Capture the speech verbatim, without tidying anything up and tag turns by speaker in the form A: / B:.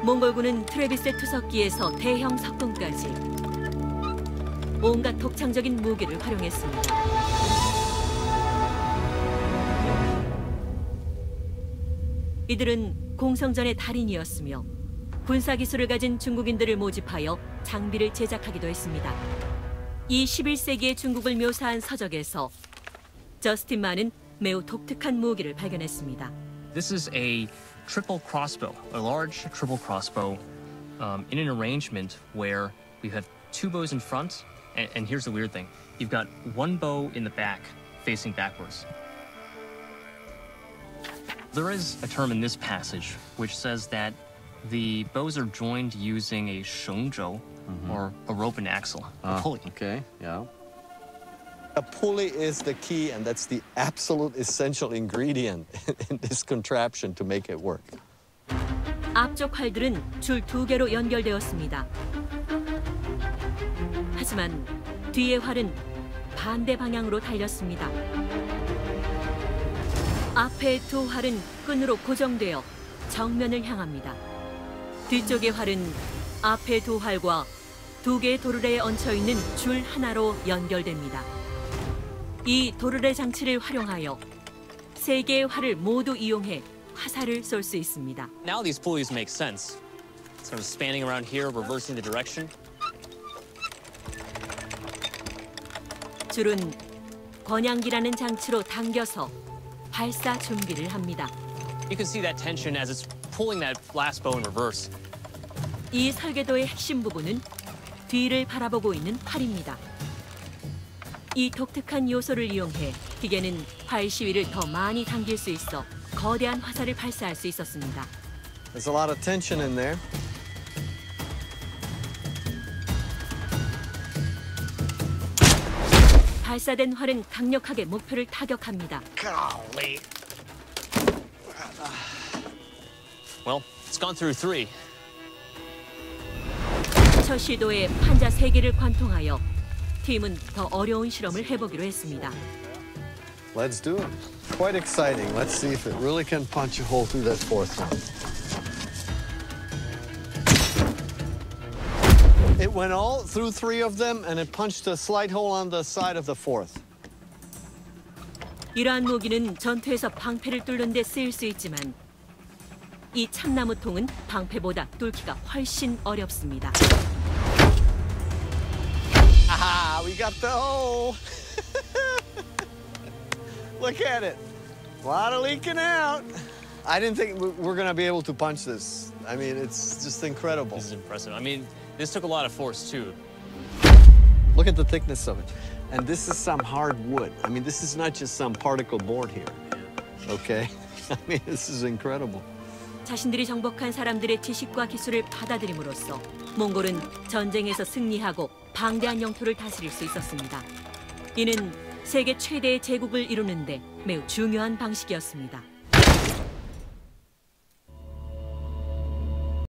A: 몽골군은 트레비스의 투석기에서 대형 석궁까지 온갖 독창적인 무기를 활용했습니다. 이들은 공성전의 달인이었으며 군사기술을 가진 중국인들을 모집하여 장비를 제작하기도 했습니다. 이 십일 세기의 중국을 묘사한 서적에서 저스틴 만은 매우 독특한 무기를 발견했습니다.
B: This is a triple crossbow, a large triple crossbow um, in an arrangement where we have two bows in front, and, and here's the weird thing. You've got one bow in the back facing backwards. There is a term in this passage which says that the bows are joined using a shengzhou, mm-hmm. or a rope and axle,
C: uh,
B: a pulley.
C: Okay, yeah.
D: A pulley is the key, and that's the absolute essential ingredient in this contraption to make it work.
A: 앞쪽 활들은 줄 두 개로 연결되었습니다. 하지만 뒤의 활은 반대 방향으로 달렸습니다. 앞의 두 활은 끈으로 고정되어 정면을 향합니다. 뒤쪽의 활은 앞의 두 활과 두 개의 도르래에 얹혀있는 줄 하나로 연결됩니다. 이 도르래 장치를 활용하여 세 개의 활을 모두 이용해 화살을 쏠 수 있습니다.
B: Now these pulleys make sense. Sort of spanning around here, reversing the direction.
A: 줄은 권양기라는 장치로 당겨서 발사 준비를 합니다.
B: You can see that tension as it's pulling that last bow in reverse.
A: 이 설계도의 핵심 부분은 뒤를 바라보고 있는 활입니다. 이 독특한 요소를 이용해 기계는 활 시위를 더 많이 당길 수 있어 거대한 화살을 발사할 수 있었습니다.
D: There's a lot of tension in there.
A: 발사된 활은 강력하게 목표를 타격합니다.
D: Golly.
B: Well, it's gone through three.
A: 첫 시도에 판자 세 개를 관통하여 팀은 더 어려운 실험을 해보기로 했습니다.
D: Let's do it. Quite exciting. Let's see if it really can punch a hole through that fourth one. It went all through three of them, and it punched a slight hole on the side of the fourth.
A: 이러한 무기는 전투에서 방패를 뚫는 데 쓰일 수 있지만 이 참나무통은 방패보다 뚫기가 훨씬 어렵습니다.
D: Ah, we got the hole. Look at it. A lot of leaking out. I didn't think we're going to be able to punch this. I mean, it's just incredible.
B: This is impressive. I mean, this took a lot of force, too.
D: Look at the thickness of it. And this is some hard wood. I mean, this is not just some particle board here. Okay? I mean, this is incredible.
A: 자신들이 정복한 사람들의 지식과 기술을 받아들임으로써 몽골은 전쟁에서 승리하고 방대한 영토를 다스릴 수 있었습니다. 이는 세계 최대의 제국을 이루는 데 매우 중요한 방식이었습니다.